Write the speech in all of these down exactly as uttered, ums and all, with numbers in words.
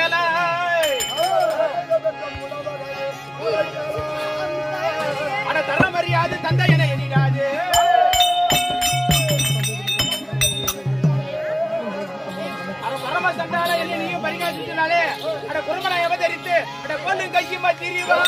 தந்தனை அட தர மரியாது தந்தை என எண்ணிடாது அட பரம சண்டால என்ன நீயும் பரிகாசினாலே அட குருமனை அவதரித்து அட கொண்டு கையுமா திரிவா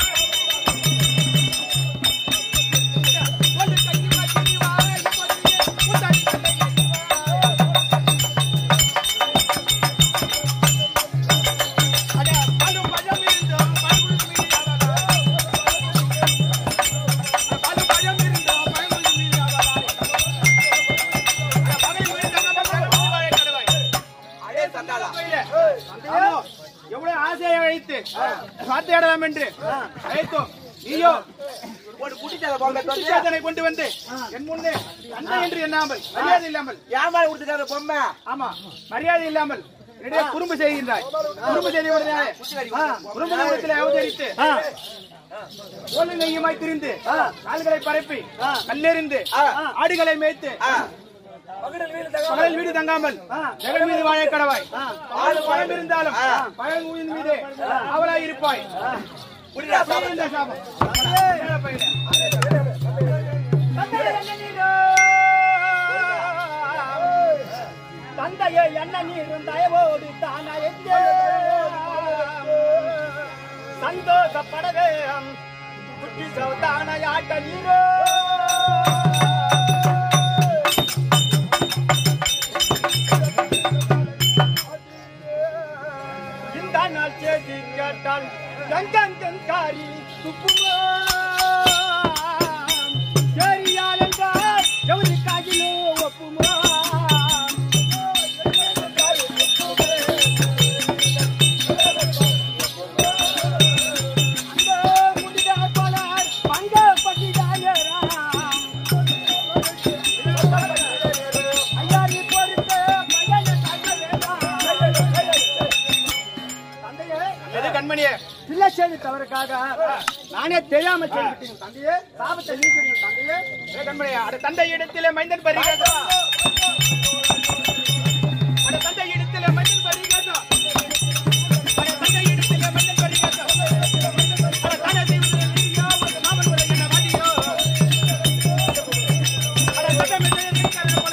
எவ்வளவு ஆசையை அழைத்து சாத்தியாடலாம் என்று அழைத்தோம். நீயோ ஒரு குட்டிச்சாதனை கொண்டு வந்து என் முன்னே அண்ணா என்று எண்ணாமல் மரியாதை இல்லாமல் ஏமாறு கொடுத்துக்காத பொம்மை. ஆமா மரியாதை இல்லாமல் என்னுடைய குறும்பு செய்கின்றாய். குறும்பு செய்த உடனே குறும்பு அவதரித்து நெய்யுமாய் திரிந்து கால்களை பரப்பி கல்லெறிந்து ஆடுகளை மேய்த்து பகல் வீடு தங்காமல் ஜெகல் மீது வாழ கடவாய். ஆளு பழம் இருந்தாலும் பழம் மீது அவளாய் இருப்பாய். தந்தையை என்ன நீர் தயவோடு தானா எங்கே சந்தோஷப்படவே குட்டி சௌதான யாட்ட நீரோ இந்த நாள் செய்தி கேட்டால் கங்கன் தென்காரி துப்புமா சரியால் என்றால் எவரி காகிலோ ஒப்புமா தவறுக்காக நானே தெரியாம செய்திருக்கேன் தந்தையே. சாபத்தை நீக்கிறீங்க தந்தையே. கண்மணியா அட தந்தை இடத்திலே மைந்தன் பரிகாசம் அட தந்தை இடத்திலே மைந்தன் பரிகாசம் அட தந்தை இடத்திலே மைந்தன் பரிகாசம் அட தானே செய்வது நீயா ஒரு மாமன் முறை என்ன வாடியோ அட தந்தை மெல்ல நிற்கிறார் போல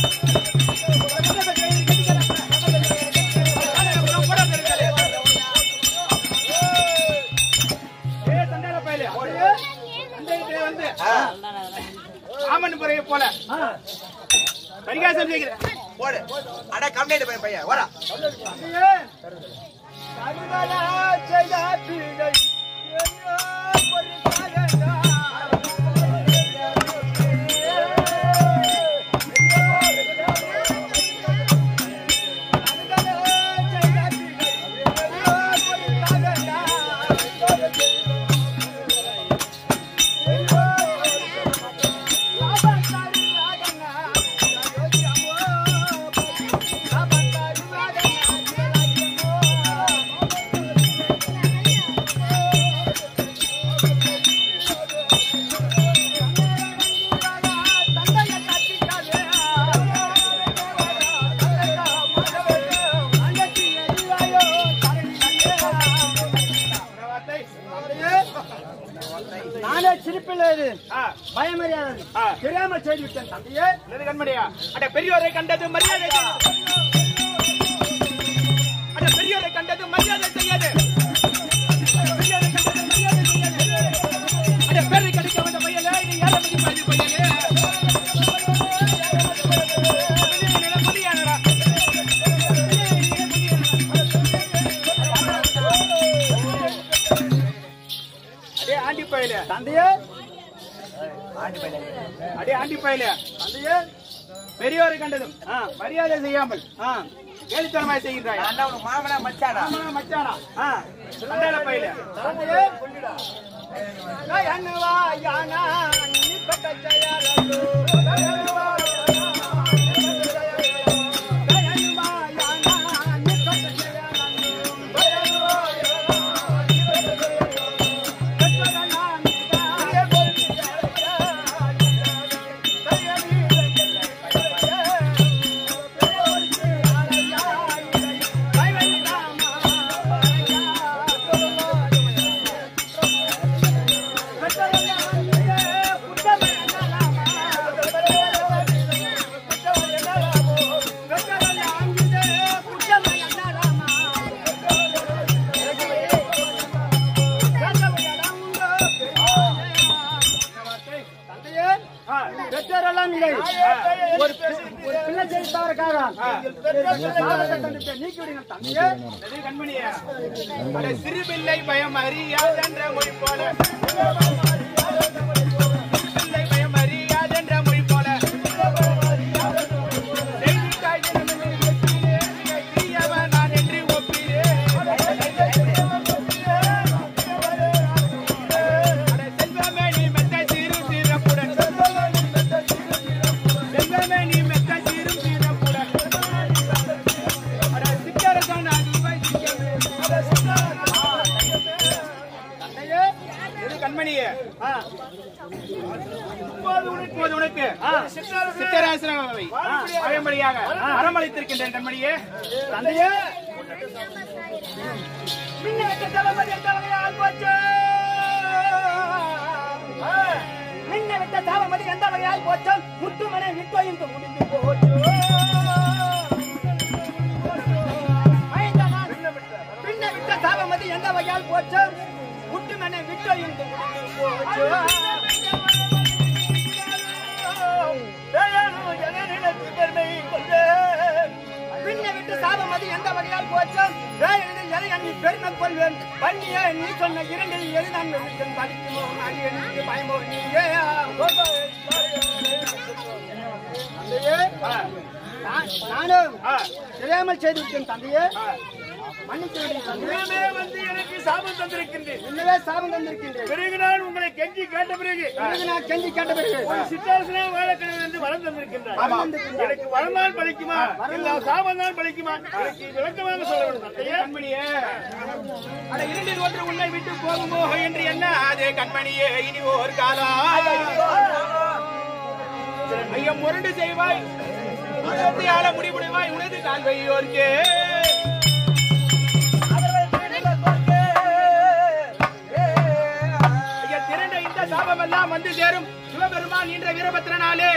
ஆமன் முறையை போல பரிகாசம் செய்கிறேன். போடு அட கம்ப்ளைண்ட் பண்ண பையன் வரா நானே சிரிப்பில் பயமறியாது தெரியாம செய்து விட்டேன் தந்தையே. கண்மணியா அட பெரியோரை கண்டது மரியாதை அட பெரியோரை கண்டது மரியாதை செய்யாது அட பேரை கிடைக்க வந்த பையனே இது ஏழை மதி பையனே அடே ஆண்டி பையலே தந்தையே. அடே ஆண்டி பையலே தந்தையே. பெரியோரை கண்டதும் மரியாதை செய்யாமல் கேலித்தனமாய் செய்கின்றாய். மாமனா மச்சானா மச்சானா சண்டால பையல தந்தையே. கயனுவா யானா நீ பட்ட செயலோ கயனுவா கயனுவா யானா நீ பட்ட செயலோ கயனுவா சாபத்தை தந்துட்டு நீக்கி விடுங்கள் தந்தையே. அது கண்மணியே அட சிறுபிள்ளை பயம் அறியாதென்ற மொழி போல சிறுபிள்ளை பயம் அறியாதென்ற மொழி போல செய்திக்காய் தீயவன் நான் என்று ஒப்பிலே அட செல்வமே நீ மெத்த சீரும் சீரப்புடன் செல்வமே நீ மெத்த சீரும் சீரப்புடன் அட சிக்கரசான அதிவை தந்தையே. இது கண்மணியே ஆ. இப்போது உனக்கு சித்தராசனவை பழம்படியாக வரமளித்திருக்கின்றேன் கண்மணியே. தந்தையே. மின்னலுக்கு தளபதி எந்த வகையால் போச்சு? மின்னலுக்கு தளபதி எந்த வகையால் போச்சு? முத்துமனை விட்டொழிந்து முடிந்து போச்சு. ஐந்தனான் பின்ன விட்ட தளபதி எந்த வகையால் போச்சு? முத்துமனை விட்டொழிந்து முடிந்து போச்சு. பின்ன விட்டு சாபமதி எந்த வகையால் போச்சு? எதை எண்ணி பெருமை கொள்வேன் பண்ணிய நீ சொன்ன இரண்டில் எது நான் வெள்ளிக்கன் படிக்குமோ அடியனுக்கு பயமோ நீயே. தந்தையே, நான்- நானும் தெரியாமல் செய்திருக்கேன் தந்தையே. மன்னித்து விடுங்கள் தந்தையே. வந்து எனக்கு சாபம் தந்திருக்கின்றேன். இன்னவே சாபம் தந்திருக்கின்றேன். பிறகு நான் உங்களை கெஞ்சி கேட்ட பிறகு பிறகு நான் கெஞ்சி கேட்ட பிறகு சித்தாசனே வாழக்கிழமை என்று வரம் தந்திருக்கின்றார். எனக்கு வரம்தான் பலிக்குமா இல்ல சாபம் தான் பலிக்குமா எனக்கு விளக்கமாக சொல்ல வேண்டும் தந்தையே. கண்மணியே அட இரண்டில் ஒன்று உன்னை விட்டு போகுமோ என்று என்ன அதே கண்மணியே இனி ஒரு காலம் ஐயம் முரண்டு செய்வாய் ஆள முடிவுடுவாய் உனது கால்வையோர்க்கே திரண்ட இந்த சாபம் எல்லாம் வந்து சேரும் சிவபெருமான் என்ற வீரபத்திரனாலே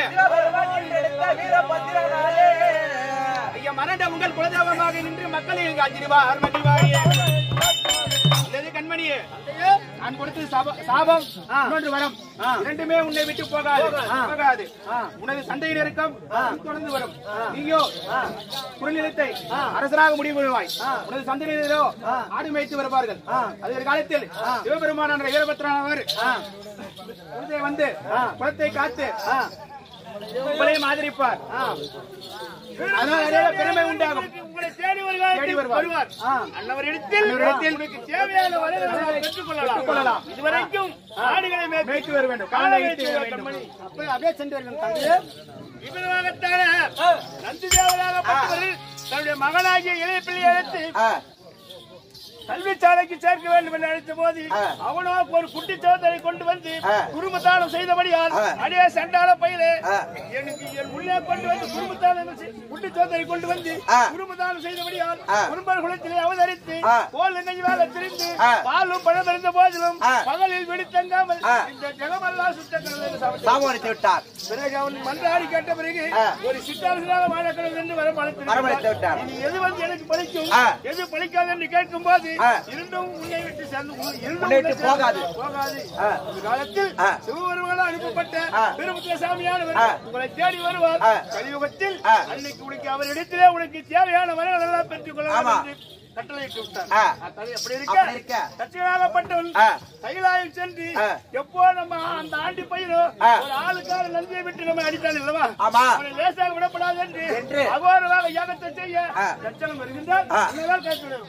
ஐயா மரண்ட உங்கள் குலதெய்வமாக நின்று மக்களை காத்திருவார் மகிழ்வாயே. கண்மணியே நான் கொடுத்தது சாபம் இன்னொன்று வரம் இரண்டுமே உன்னை விட்டு போகாது போகாது. உனது சண்டையில் இருக்கும் தொடர்ந்து வரும். நீயோ குறுநிலத்தை அரசராக முடிவு கொள்வாய். உனது சந்தையிலோ ஆடு மேய்த்து வருவார்கள். அது ஒரு காலத்தில் சிவபெருமான் என்ற வீரபத்திரனானவர் வந்து குலத்தை காத்து உங்களையும் ஆதரிப்பார். அதனால் நிறைய பெருமை உண்டாகும். உங்களை தேடி வருவார். அன்னவரிடத்தில் தேவையான பெற்றுக் கொள்ளலாம். இதுவரைக்கும் ஆடுகளை மேய்த்து வர வேண்டும். அப்படியே சென்று வேண்டும் தந்தையே. இவராகத்தான நந்தி தேவராகப்பட்டவர் தன்னுடைய மகனாகிய இளைய பிள்ளை அழைத்து கல்விச்சாலைக்கு சேர்க்க வேண்டும் என்று அழைத்த போது அவனோ ஒரு குட்டி சோதனை கொண்டு வந்து குடும்பத்தானம் செய்தபடியால் அடியே சண்டால பயிலே எனக்கு என் உள்ளே கொண்டு வந்து குடும்பத்தானம் குட்டி சோதனை கொண்டு வந்து குடும்பத்தானம் செய்தபடியால் குடும்ப குலத்திலே அவதரித்து போல் என்னை வேலை திரிந்து பாலும் பழம் இருந்த போதிலும் பகலில் வெடித்தங்காமல் இந்த ஜெகமெல்லாம் சுத்தக்கடலை விட்டார். பிறகு அவன் மன்றாடி கேட்ட பிறகு ஒரு சித்தாரசனாக வாழக்கிறது என்று வர வரமளித்தார். இனி எது வந்து எனக்கு பலிக்கும் எது பலிக்காது என்று கேட்கும் போது இருந்தும் உன்னை விட்டு சேர்ந்து போகாது போகாது. காலத்தில் சிவபெருமானால் அனுப்பப்பட்ட பெருமுத்திர சாமியானவர் உங்களை தேடி வருவார். கலியுகத்தில் அன்னைக்கு உனக்கு அவர் இடத்திலே உனக்கு தேவையான வரங்கள் எல்லாம் பெற்றுக் கொள்ளலாம் என்று கட்டளையிட்டு விட்டார். அப்படி இருக்க கட்சியாகப்பட்டவன் கைலாயம் சென்று எப்போ நம்ம அந்த ஆண்டி பையனோ ஒரு ஆளுக்கார நந்தியை விட்டு நம்ம அடித்தான் இல்லவா அவனை லேசாக விடப்படாது என்று அகோரமாக யாகத்தை செய்ய லட்சணம் வருகின்றார். அதனால் கேட்கிறேன்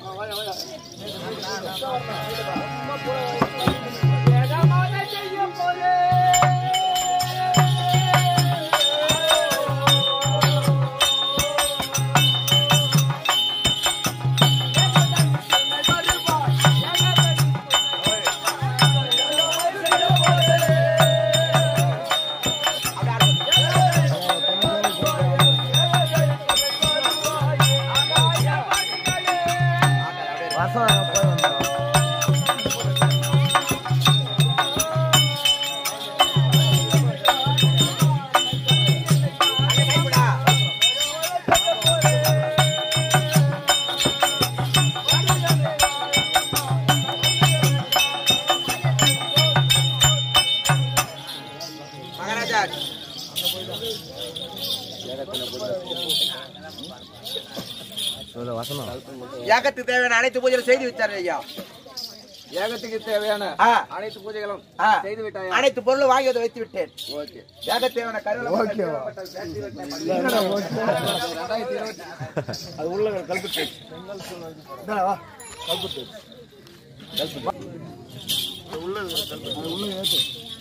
செய்யும் போதே மகாராஜா யாகத்துக்கு தேவையான அனைத்து பூஜைகளும் செய்து வச்சாரு ஐயா. யாகத்துக்கு தேவையான ஆ. அனைத்து பூஜைகளும் ஆ. செய்து விட்டாயா? அனைத்து பொருளும் வாங்கி வந்து வைத்து விட்டேன். ஓகே. யாகத்துக்கு தேவையான கருவேல அது உள்ள கல்புட்டு வா கல்புட்டு உள்ள உள்ள ஏத்து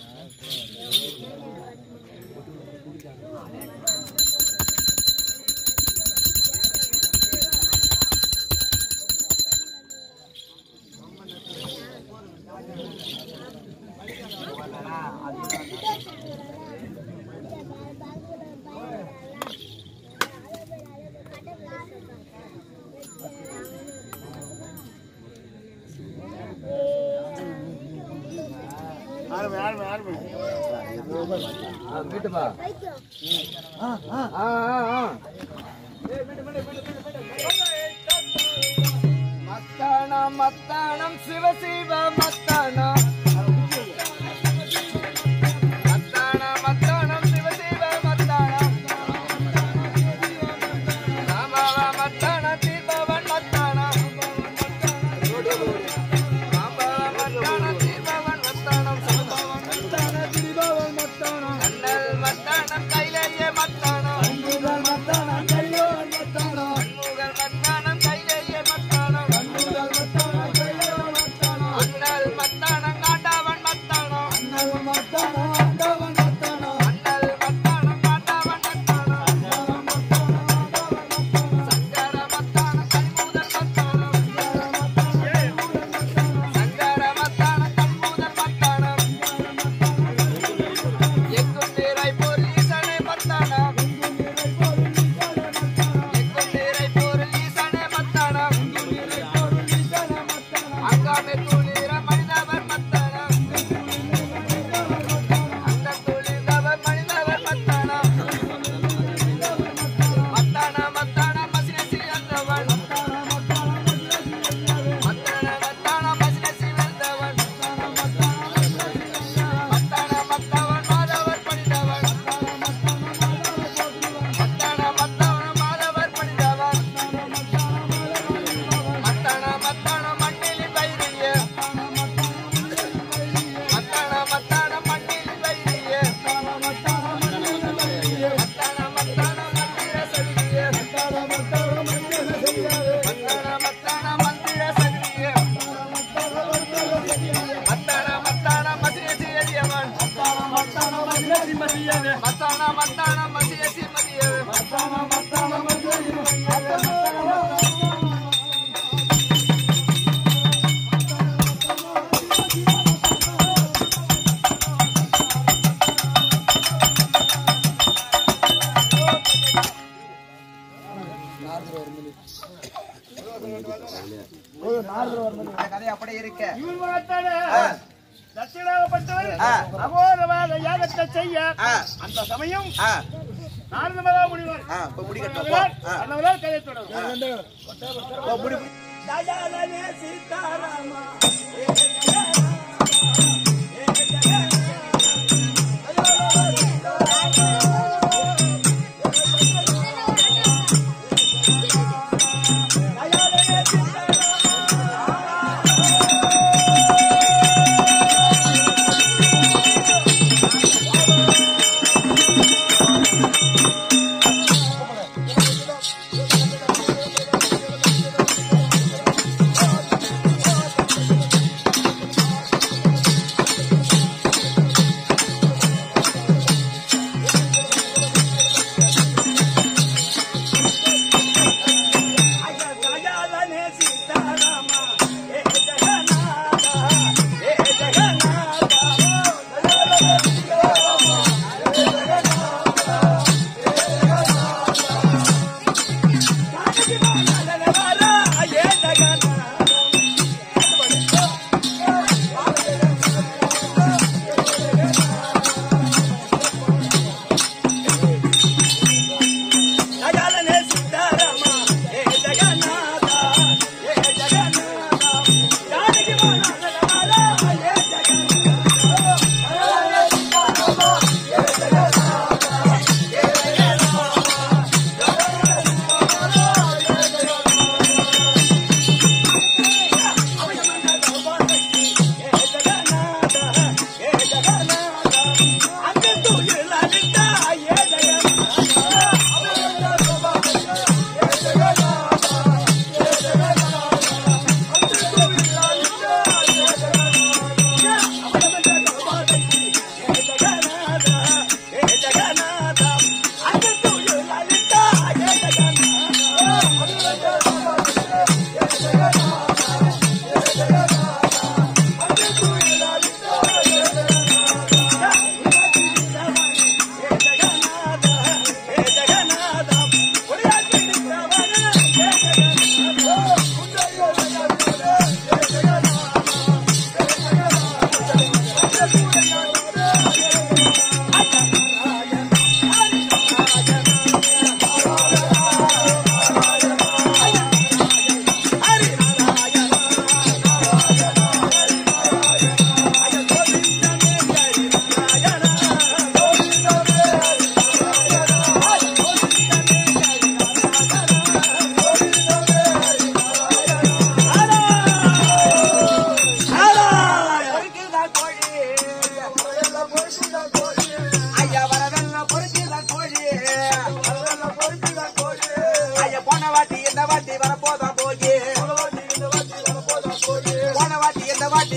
மத்தானம் மத்தானம் சிவ சிவ மத்தானம் மத்தானம் மத்தானம் சிவ சிவ மத்தானம் ராமவ மத்தானம் தீபவன் மத்தானம் ராமவ மத்தானம் தீபவன் மத்தானம் சம்பவன் மத்தானம் தீபவன் மத்தானம் அண்ணல் மத்தானம் கைலையே மத்தானம் அன்புகள் மத்தானம் கைலையே மத்தானம் அன்புகள் மத்தானம் கைலையே மத்தானம் அன்புகள் மத்தானம் கைலையே மத்தானம் அண்ணல் மத்தானம் காண்டவன் மத்தானம் அண்ணல் மத்தானம் காண்டவன் மத்தானம் அண்ணல் மத்தானம் காண்டவன் மத்தானம் அண்ணல் மத்தானம் சங்கர மத்தானம் கண்முதல் மத்தானம் சங்கர மத்தானம் கண்முதல் மத்தானம் எங்கும் நீரை பொருள் ஈசனே மத்தானம் எங்கும் நீரை பொருள் ஈசனே மத்தானம் அங்காமே துளிர மனிதவர் மத்தானம் அந்த துளிர்ந்தவர் மனிதவர் மத்தானம் மத்தான மத்தான மசினசி என்றவன் மத்தான மத்தான மசினசி வென்றவன் மத்தான மத்தவன் மாதவர் பணிந்தவன் மத்தான மத்தவன் மாதவர் பணிந்தவன் மத்தான மத்தான மண்ணில் பயிரிய மத்தான மத்தான மண்ணில் பயிரிய மத்தான மத்தான மந்திர சதிய மத்தான மத்தான மந்திர சதிய மத்தான மத்தான மந்திர சதிய மத்தான மத்தான மசியசி எரியவன் மத்தான மத்தான மசியசி மதியவே மத்தான மத்தான மசியசி மதியவே மத்தான மத்தான மசியசி மதியவே கதை அப்படியே இருக்க. தட்சிணாகப்பட்டவர் ஆ. அகோரமாக யாகத்தை செய்ய ஆ. அந்த சமயம் ஆ, நாரத மகா முனிவர் ஆ, இப்ப முடி கட்டணும். போ. ஆ, அன்னவரால் கதை தொடரும் போ, முடி, முடி. தயாளனே சீதாராமா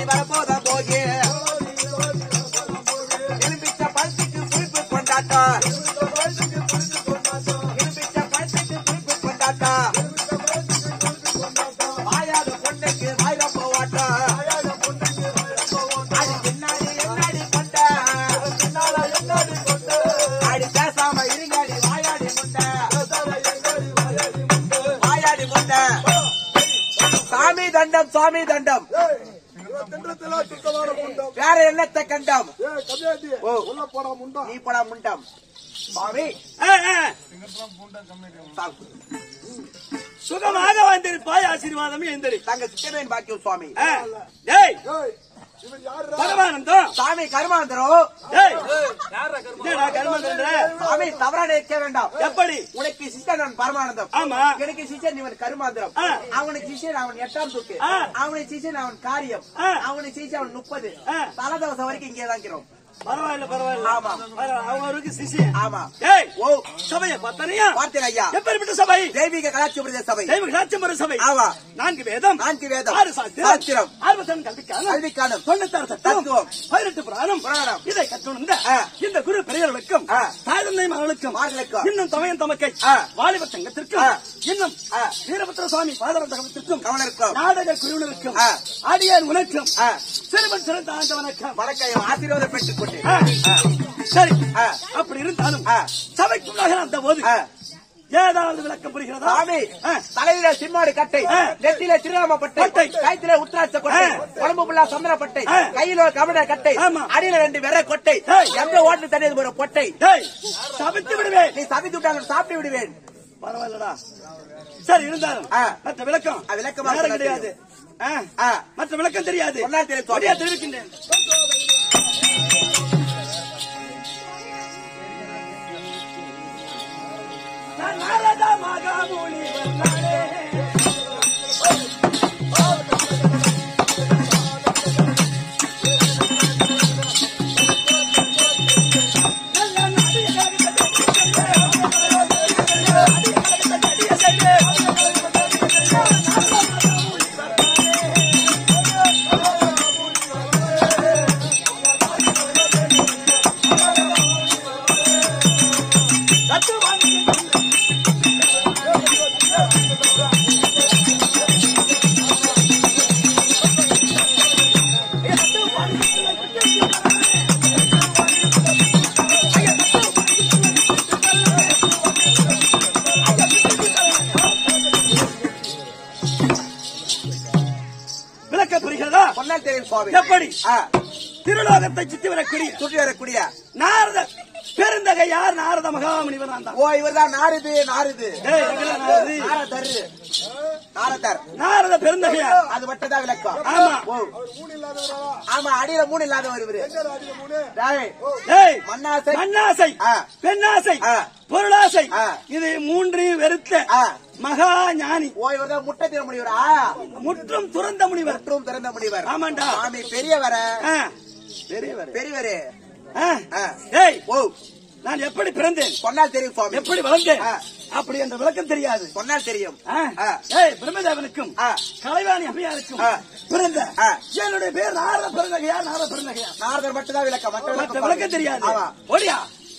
வரப்போத போகி எலும்பிச்ச பழத்துக்கு புளிப்பு கொண்டாட்டம் எலும்பிச்ச பழத்துக்கு புளிப்பு கொண்டாட்டம் வாயாத பொண்ணுக்கு வாயில போவாட்டம் அது பின்னாடி என்னாடி கொண்ட அடி பேசாம இருங்காடி வாயாடி முண்டை வாயாடி முண்டை சாமி தண்டம் சாமி தண்டம் வேற என்னத்தை கண்டம் நீ போடா முண்டம் சாமி சுகமாக வந்திருப்பாய் ஆசீர்வாதம் எந்திரி தங்க சித்தவேன் பாக்கியம் சுவாமி பரமானந்தம் சாமி கருமாந்திரம் சாமி தவறான இருக்க வேண்டாம் எப்படி உனக்கு சிஷ்யன் நான் பரமானந்தம் ஆமா எனக்கு சிஷ்யன் இவன் கருமாந்திரம் அவனுக்கு சிஷ்யன் அவன் எட்டாம் தூக்கு அவனுக்கு சிஷ்யன் அவன் காரியம் அவனுக்கு சிஷ்யன் அவன் முப்பது தலதவசம் வரைக்கும் இங்கே தான் இருக்கிறோம் பரவாயில்ல பரவாயில்ல ஆமா அவருக்கு சிசியன் ஆமா ஏய் ஓ சபையை பார்த்தனையா பார்த்தேன் ஐயா எப்பேற்பட்ட சபை தெய்வீக கலாச்சார சபை தெய்வீக கலாச்சார சபை ஆமா நான்கு வேதம் நான்கு வேதம் ஆறு சாஸ்திரம் அறுபத்தொன்னு கல்விக்கான கல்விக்கான தொண்ணூத்தாறு தத்துவம் பதினெட்டு புராணம் புராணம் இதை கற்றுணர்ந்த இந்த குரு பெரியவர்களுக்கும் தாய்தந்தை மகளுக்கும் இன்னும் தமையன் தமக்கை வாலிப சங்கத்திற்கும் இன்னும் வீரபத்ர சுவாமி பாதர தகவத்திற்கும் கவனருக்கும் நாடக குழுவினருக்கும் அடியார் உனக்கும் சிறுவன் சிறந்த ஆண்ட வணக்கம் வணக்கம் ஆசீர்வாதம் பெற்றுக் கொண்டு சரி அப்படி இருந்தாலும் சபைக்குள்ளாக அந்த போது ஏதாவது விளக்கம் புரிகிறதா சாமி தலையில சிம்மாடு கட்டை நெத்தில திருநாமப்பட்டை கைத்தில உத்தராட்ச கொட்டை உடம்பு புள்ளா சந்திரப்பட்டை கையில கமட கட்டை அடியில ரெண்டு வெற கொட்டை எந்த ஓட்டு தண்ணீர் ஒரு பொட்டை சபித்து விடுவேன் நீ சபித்து விட்டாங்க சாப்பிட்டு விடுவேன் பரவாயில்லடா சரி இருந்தாலும் மற்ற விளக்கம் விளக்கம் கிடையாது மற்ற விளக்கம் தெரியாது தெரிவிக்கின்றேன் நாரத மகாமுனி வந்தாரே எப்படி திருலோகத்தை சுற்றி வரக்கூடிய சுற்றி வரக்கூடிய நாரத பெருந்தகை யார் நாரத மகாமுனிவர் தான். ஓ இவர்தான் நாரது நாரது நாரதர் நாரத பெருந்தகையா அது மட்டும்தான் விளக்கம். ஆமா ஆமா அடியில மூணு இல்லாதவர் இவரு. மண்ணாசை மண்ணாசை பெண்ணாசை பொருளாசை இது மூன்று வெறுத்த மகா ஞானி. ஓ இவர்தான் முட்டை திற முடிவரா முற்றும் துறந்த முனிவர். முற்றும் திறந்த முனிவர். ஆமாண்டா சாமி பெரியவர பெரியவர் பெரியவரே. ஏய் ஓ நான் எப்படி பிறந்தேன் சொன்னால் தெரியும் சுவாமி. எப்படி வளர்ந்தேன் அப்படி என்ற விளக்கம் தெரியாது. சொன்னால் தெரியும். ஏய் பிரம்மதேவனுக்கும் கலைவாணி அம்மையாருக்கும் பிறந்த என்னுடைய பேர் நாரத பெருந்தகையா நாரத பெருந்தகையா நாரதர் மட்டும்தான் விளக்கம். மற்ற விளக்கம் தெரியாது. ஓடியா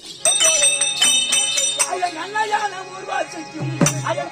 ஐயன் அண்ணையான ஊர்வாசிக்கும் ஐயன்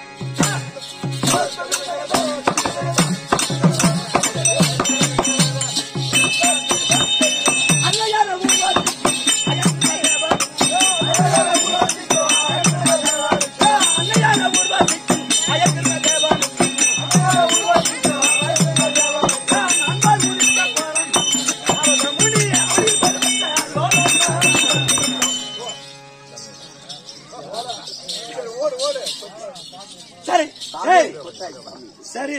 சரி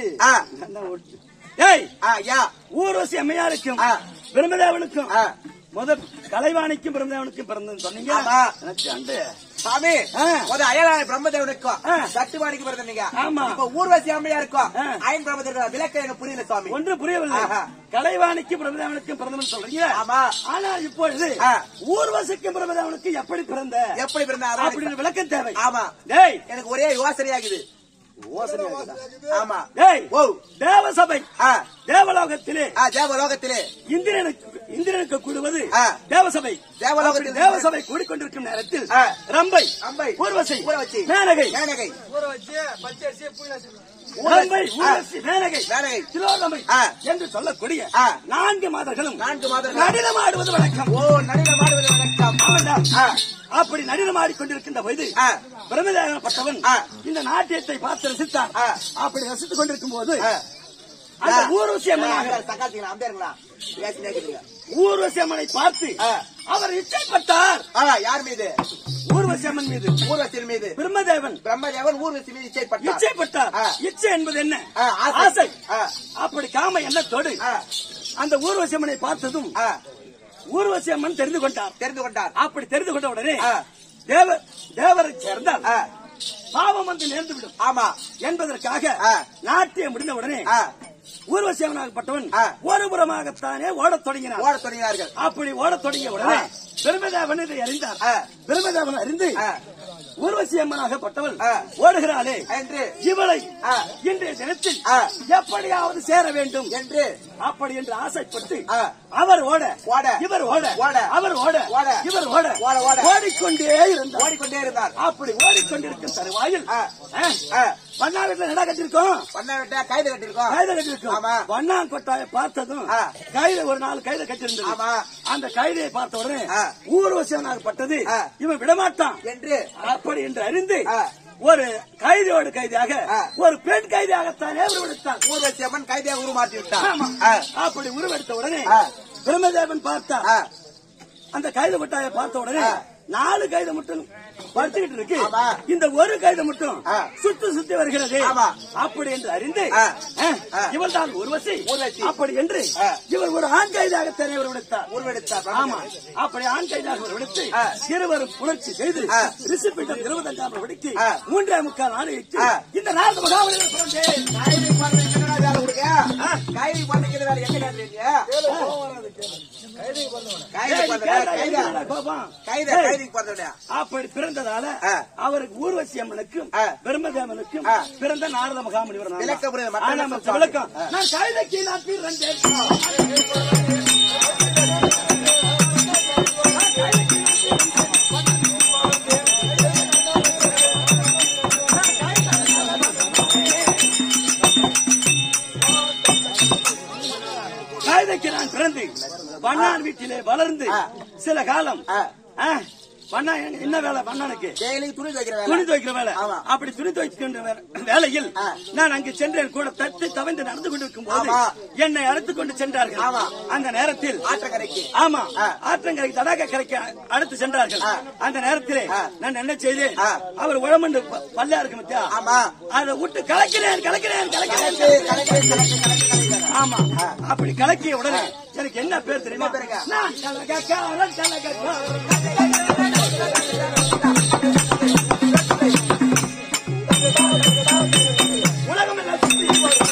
ஊர்வசி அம்மையாருக்கும் பிரம்மதேவனுக்கும் முதல் கலைவாணிக்கும் பிரம்மதேவனுக்கும் பிறந்தது சொன்னீங்க. சாமி அயலான பிரம்மதேவனுக்கும் சட்டுவாணிக்கு பிறந்தீங்க. ஆமா இப்ப ஊர்வசி அம்மையாருக்கும் அயன் பிரம்மதேவ விளக்கம் எனக்கு புரியல சுவாமி. ஒன்று புரியவில்லை. கலைவாணிக்கும் பிரம்மதேவனுக்கும் பிறந்தது சொல்றீங்க. ஆமா ஆனால் இப்பொழுது ஊர்வசிக்கும் பிரம்மதேவனுக்கு எப்படி பிறந்த எப்படி பிறந்த அப்படின்னு விளக்கம் தேவை. ஆமா டேய் எனக்கு ஒரே யோசனையாகுது. தேவசபை தேவலோகம் தேவலோகத்திலே தேவலோகத்திலே இந்திரனுக்கு இந்திரனுக்கு கூடுவது ஆ. தேவசபை. தேவலோகத்தில் தேவசபை கூடிக்கொண்டிருக்கும் நேரத்தில் ரம்பை ரம்பை ஊர்வசி ஊர்வசி மேனகை மேனகை ரம்பை ஊர்வசி மேனகை மேனகை திலோதமை ஆ. என்று சொல்லக்கூடிய ஆ. நான்கு மாதர்களும் நான்கு மாதர்கள் நடினமாடுவது வழக்கம். ஓ நடினமாடுவது வழக்கம். ஆமாண்டா. அப்படி நடினமாடிக்கொண்டிருக்கின்ற பொழுது ஆ. பிரம்மதேவப்பட்டவன் ஆ. இந்த நாட்டியத்தை பார்த்து ரசித்தார். ஆ. அப்படி ரசித்துக் கொண்டிருக்கும் போது ஆ. அந்த ஊர்வசி அம்மனாக சகாத்திங்களா அம்பேருங்களா பேசினே இருக்குதுங்க. ஊர்வசி அம்மனை பார்த்து ஆ. அவர் இச்சைப்பட்டார். யார் மீது? ஊர்வசி அம்மன் மீது. ஊர்வசியின் மீது. பிரம்மதேவன் பிரம்மதேவன் ஊர்வசி மீது இச்சைப்பட்டார். இச்சைப்பட்டார். ஆ. இச்சை என்பது என்ன? ஆ, ஆசை. ஆசை. ஆ. அப்படி காம எண்ணத்தோடு ஆ. அந்த ஊர்வசி அம்மனை பார்த்ததும் ஆ. ஊர்வசி அம்மன் தெரிந்து கொண்டார். தெரிந்து கொண்டார். அப்படி தெரிந்து கொண்ட உடனே ஆ. தேவ தேவரை சேர்ந்தால் ஆ. பாவம் வந்து நேர்ந்து விடும் ஆமா என்பதற்காக ஆ. நாட்டியம் முடிந்த உடனே ஆ. ஊர்வசி அம்மனாகப்பட்டவன் ஆ. ஒரு புறமாகத்தானே ஓடத் தொடங்கினார். ஓடத் தொடங்கினார்கள். அப்படி ஓடத் தொடங்கிய உடனே பிரம்மதேவன் இதை அறிந்தார். ஆ. பிரம்மதேவன் அறிந்து ஆ. ஊர்வசி அம்மனாகப்பட்டவள் ஆ. ஓடுகிறாளே என்று இவளை ஆ. இன்றைய தினத்தில் ஆ. எப்படியாவது சேர வேண்டும் என்று அப்படி என்று ஆசைப்பட்டு ஆ. அவர் ஓட ஓட இவர் ஓட ஓட அவர் ஓட ஓட இவர் ஓட ஓட ஓட ஓடிக்கொண்டே இருந்தார். ஓடிக்கொண்டே இருந்தார். அப்படி ஓடிக்கொண்டிருக்கும் தருவாயில் ஆ. ஆ, ஆ. வண்ணா வீட்டுல நடா கட்டிருக்கோம். பண்ண விட்ட கைது கட்டிருக்கோம். கைத கட்டிருக்கோம். ஆமா. வண்ணா கொட்டாயை பார்த்ததும் ஆ. கைத ஒரு நாலு கைத கட்டிருந்தது. ஆமா. அந்த கைதையை பார்த்த உடனே ஆ. ஊர்வசியனாகப்பட்டது ஆ. இவன் விடமாட்டான் என்று அப்படி என்று அறிந்து ஆ. ஒரு கைதியோடு கைதியாக ஆ. ஒரு பெண் கைதியாகத்தானே உருவெடுத்தான். ஊர்வசி அம்மன் கைதியாக உருமாற்றி விட்டார். ஆமா. ஆ. அப்படி உருவெடுத்த உடனே ஆ. பிரம்மதேவன் பார்த்தா ஆ. அந்த கைது கொட்டாயை பார்த்த உடனே ஆ. நாலு கைது மட்டும் படுத்துக்கிட்டு இருக்கு. ஆமா. இந்த ஒரு கைது மட்டும் ஆ. சுத்தி சுத்தி வருகிறது. ஆமா. அப்படி என்று அறிந்து ஆ. ஆ. இவள் தான் ஊர்வசி. ஊர்வசி. அப்படி என்று ஆ. இவர் ஒரு ஆண் கைதாகத்தானே உருவெடுத்தார். உருவெடுத்தார். ஆமா. அப்படி ஆண் கைதாக உருவெடுத்து ஆ. இருவரும் புணர்ச்சி செய்து ஆ. ரிஷிபீட்டம் இருபத்தஞ்சாம் வெடிக்கு ஆ. மூன்றே முக்கால் ஆணையிட்டு ஆ. இந்த நான்கு மகாபலிகள் பிறந்தேன். கைதி பண்ண என்ன வேலை உனக்கு? கைதி பண்ணிக்கிற வேலை எங்க நேரத்துலீங்க? கைதி பண்ண கோபம் கைதி கைதிக்கு பிறந்தவனே. அப்படி பிறந்ததால ஆ. அவருக்கு ஊர்வசி அம்மனுக்கும் ஆ. பிரம்மதேவனுக்கும் ஆ. பிறந்த நாரத மகாமுனிவர் நாமம். விளக்க புரியுது. ஆ, மக்கள் நம்ம சொல்றாங்க. விளக்கம். ஆ. நான் கைதைக்கு நான் பிறந்தேன். கைதைக்கு நான் பிறந்து வண்ணான் வீட்டிலே வளர்ந்து ஆ. சில காலம் ஆ. ஆ, வண்ணா என்ன- என்ன வேலை வண்ணனுக்கு? டெய்லி துணி துவைக்கிற வேலை. துணி துவைக்கிற வேலை. ஆமா. அப்படி துணி துவைக்கின்ற வே- வேலையில் ஆ. நான் அங்கு சென்றேன். கூட தட்டி தவழ்ந்து நடந்து கொண்டிருக்கும் போது ஆமா. என்னை அழைத்துக் கொண்டு சென்றார்கள். ஆமா. அந்த நேரத்தில் ஆற்றங்கரைக்கு. ஆமா ஆ. ஆற்றங்கரைக்கு தடாக கரைக்கு அழைத்து சென்றார்கள். ஆ. அந்த நேரத்திலே ஆ. நான் என்ன செய்தேன்? ஆ. அவர் உழமண்டு ப- பல்லா இருக்கு மத்தியா. ஆமா. அதை விட்டு கலக்கிறேன் கலக்கிறேன் கலக்கிறேன் கலக்கு, கலக்கு, கலக்கு, கலக்கு, கலக்கு. ஆமா. அப்படி கலக்கிய உடனே எனக்கு என்ன பேர் தெரியுமா? என்ன பேருங்க? நான் கலகக்காரன், கலகக்காரன். உலகம் எல்லாம் சுத்தி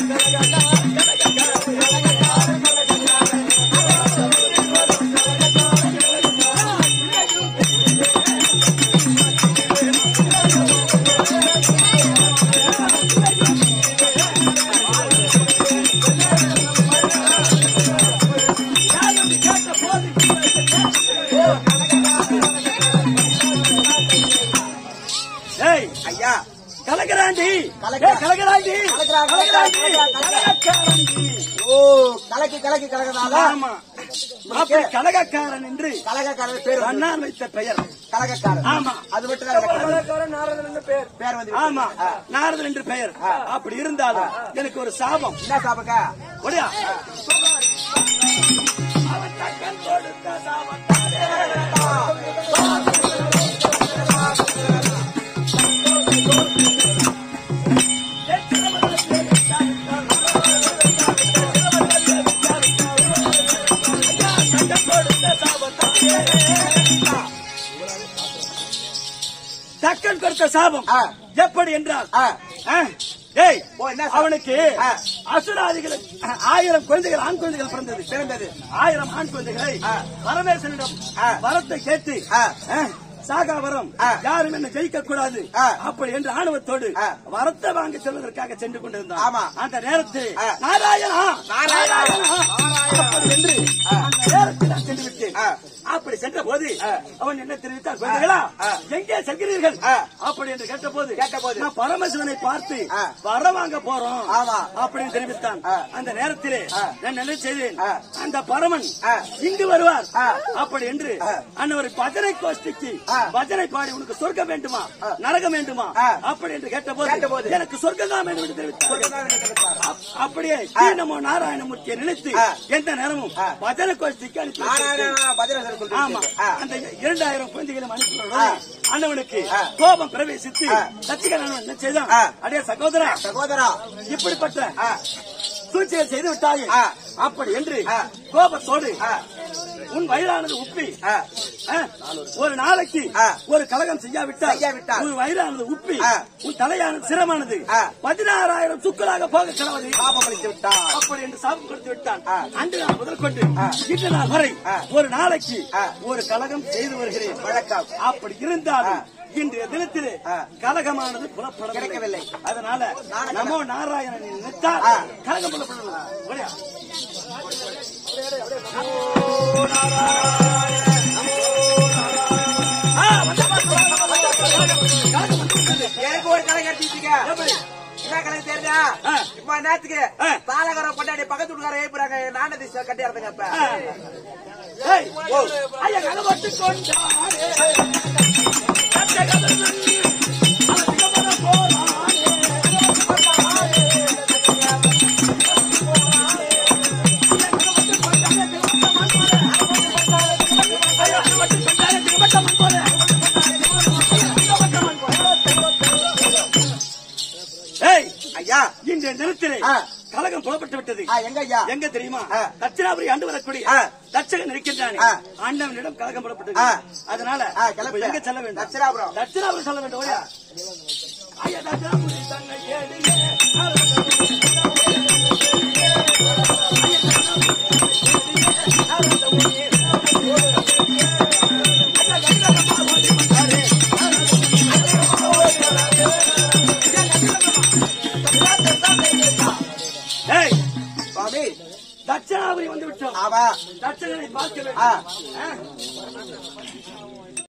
ஏய், ஐயா கலக்கிறாண்டி கலக்கிறா. ஏய், கலக்கிறாண்டி கலக்கிறா, கலக்கிறாண்டி கலக்கிறா, கலக்கிறா. கலகக்காரண்டி. ஓ கலக்கி கலக்கி கலக்கிறதால ஆமா. அப்படி கலகக்காரன் என்று கலகக்காரர் பேர் வந்து- வண்ணான் வைத்த பெயர். கலகக்காரர். ஆமா. அது மட்டும் தான் கலகக்காரர். பேர் பேர் வந்து ஆமா. நாரதன் என்று பெயர். அப்படி இருந்தாலும் எனக்கு ஒரு சாபம். என்ன சாபக்கா? ஒடியா அவன் தக்கன் கொடுத்த சாபத்தாலே தக்கன் கொடுத்த சாபம் ஆ. எப்படி என்றால் ஆ. ஆ, ஏய், ஓ, என்ன சாபம்? அவனுக்கு ஆ. அசுராதிகள் ஆயிரம் குழந்தைகள் ஆண் குழந்தைகள் பிறந்தது. பிறந்தது. ஆயிரம் ஆண் குழந்தைகளை ஆ. பரமேஸ்வரனிடம் ஆ. வரத்தை கேட்டு ஆ. ஆ, சாகா வரம் ஆ. யாரும் என்ன ஜெயிக்க கூடாது ஆ. அப்படி என்று ஆணவத்தோடு ஆ. வரத்தை வாங்கி செல்வதற்காக சென்று கொண்டிருந்தான். ஆமா. அந்த நேரத்தில் ஆ. நாராயணா நாராயணா. நாராயணா அப்படி சென்ற போது அவன் என்ன தெரிவித்தார், குழந்தைகளா எங்கே செல்கிறீர்கள் அப்படி என்று கேட்ட போது கேட்ட போது நான் பரமசிவனை பார்த்து வர வாங்க போறோம் அப்படின்னு தெரிவித்தான். அந்த நேரத்திலே நான் என்ன செய்தேன், அந்த பரமன் இங்கு வருவார் அப்படி என்று அன்னவரை பஜனை கோஷ்டிக்கு பஜனை பாடி உனக்கு சொர்க்கம் வேண்டுமா நரகம் வேண்டுமா அப்படி என்று கேட்ட போது எனக்கு சொர்க்கம் தான் வேண்டும் என்று தெரிவித்தார். அப்படியே நமோ நாராயணமூர்த்தியை நினைத்து எந்த நேரமும் பஜனை கோஷ்டிக்கு அனுப்பி ஆமா அந்த இரண்டாயிரம் குழந்தைகளும் அனுப்பினோட அண்ணவனுக்கு கோபம் பிரவேசித்து சத்திகரன் என்ன செய்தான், அடைய சகோதரா சகோதரா இப்படிப்பட்ட சூழ்ச்சியை செய்து விட்டாயே அப்படி என்று கோபத்தோடு உன் வயிறானது உப்பி ஒரு நாளைக்கு ஒரு கலகம் செய்யாவிட்டால் உன் வயிறானது உப்பி உன் தலையானது சிரமானது பதினாறாயிரம் சுக்களாக போக கிடவது சாபமளித்து விட்டான். அப்படி என்று சாபம் கொடுத்து விட்டான். அன்று நான் முதல் கொண்டு இன்று நாள் வரை ஒரு நாளைக்கு ஒரு கலகம் செய்து வருகிறேன் வழக்கம். அப்படி இருந்தாலும் இன்றைய தினத்திலே கலகமானது புலப்பட கிடைக்கவில்லை. அதனால நமோ நாராயணன் நினைத்தால் கலகம் புலப்படவில்லை. எனக்கு ஒரு கலை கட்டிட்டீங்க. என்ன கலை தெரியா? இப்ப நேரத்துக்கு தாளகர கொண்டாடி பக்கத்து வீட்டுக்கார ஏப்புறாங்க நானதி கட்டி இறந்துங்க. இப்ப ஐயா கலவட்டு ஐயா இந்த நிறுத்திலே கலகம் புலப்பட்டு விட்டது. எங்க ஐயா எங்க தெரியுமா? தட்சிணாபுரி ஆண்டு வரக்கூடிய தட்சகன் இருக்கின்றானே ஆண்டவனிடம் கலகம் புலப்பட்டது. அதனால எங்க செல்ல வேண்டும்? தட்சிணாபுரம் தட்சிணாபுரம் செல்ல வேண்டும். ஐயா தட்சிணாபுரி தன்னை கேடு தட்சணாபுரி வந்து விட்டோம். தட்சகனை பார்க்க வேண்டும்.